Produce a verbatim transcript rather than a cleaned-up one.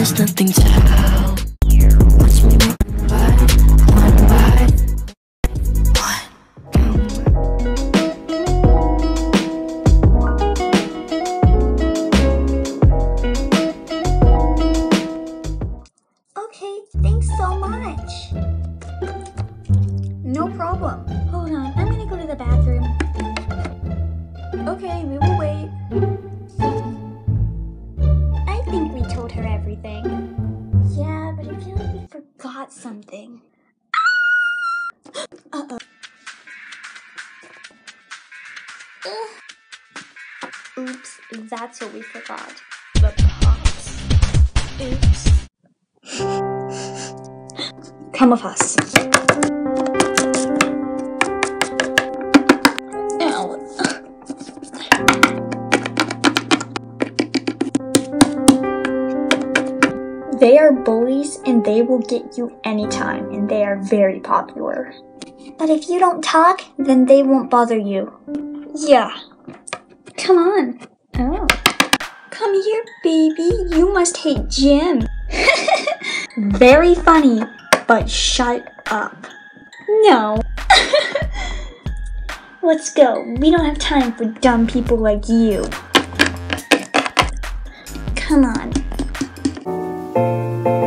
there's nothing to help. Watch me make it by one by one. Okay, thanks so much. No problem. Hold on, I'm gonna go to the bathroom. Okay, we will wait. I think we told her everything. Yeah, but I feel like we forgot something. Uh-oh. Ugh. Oops, that's what we forgot. The pops. Oops. Come with us. Ow. They are bullies and they will get you anytime, and they are very popular. But if you don't talk, then they won't bother you. Yeah. Come on. Oh. Come here, baby. You must hate Jim. Very funny, but shut up. No. Let's go. We don't have time for dumb people like you. Come on.